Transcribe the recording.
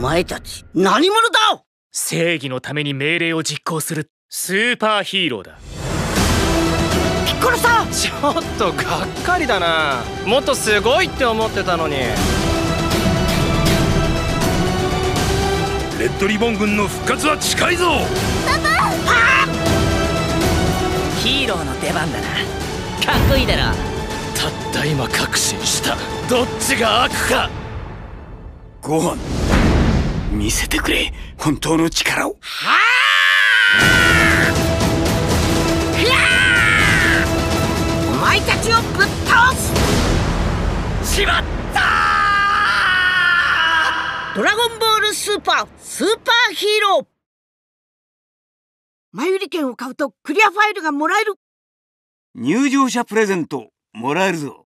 前たち何者だ。 正義のために命令を実行するスーパーヒーローだ。 ピッコロさん、 ちょっとがっかりだな。もっとすごいって思ってたのに。 レッドリボン軍の復活は近いぞ。 ヒーローの出番だな。かっこいいだろ。 たった今確信した。どっちが悪か。 ご飯見せてくれ、本当の力を。 お前たちをぶっ倒す。 しまった。 ドラゴンボールスーパーヒーロー。前売り券を買うとクリアファイルがもらえる。 入場者プレゼントもらえるぞ。